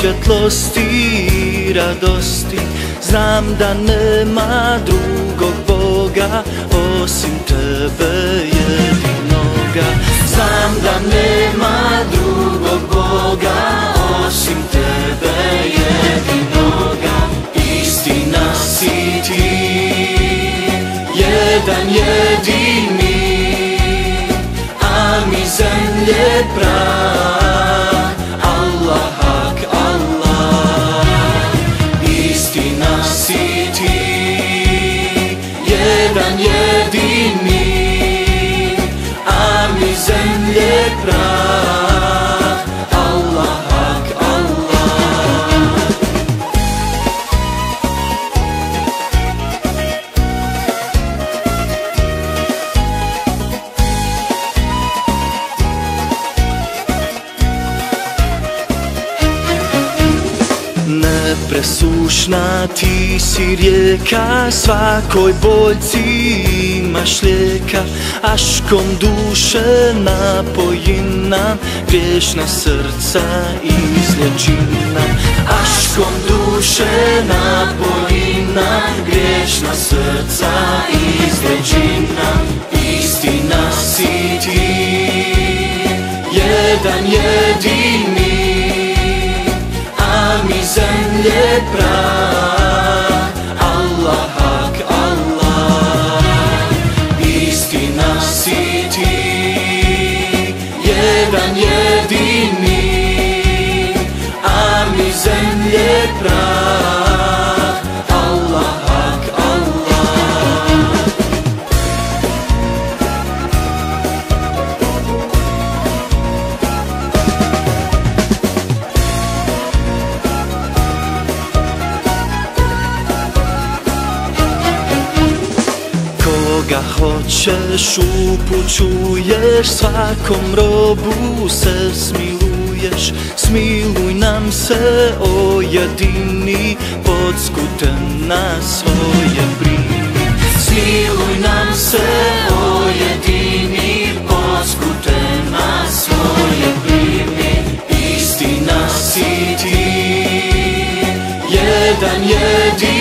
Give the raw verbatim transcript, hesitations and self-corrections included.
svjetlosti i radosti. Znam da nema drugog Boga osim tebe jedinoga. Znam da nema drugog Boga osim tebe jedinoga. Istina si ti, jedan jedini, a mi zemlje prah. Allah, hak, Allah. Istina si ti, jedan jedini, a mi zemlje prah. Allah, hak, Allah. Nepresušna ti si rijeka, svakoj boljci imaš lijeka. Aškom duše napoji nam, griješna srca izliječi nam. Aškom duše napoji nam, griješna srca izliječi nam. Istina si ti, jedan jedini, a mi zemlje prah. Allah, hak, Allah. Istina si ti, jedan jedini, a mi zemlje prah. Allah, hak, Allah. Koga hoćeš upućuješ, svakom robu se smiluješ. Smiluj nam se, o jedini, pod skutem na svoje primi. Smiluj nam se, o jedini, pod skutem na svoje primi. Istina si ti, jedan jedini,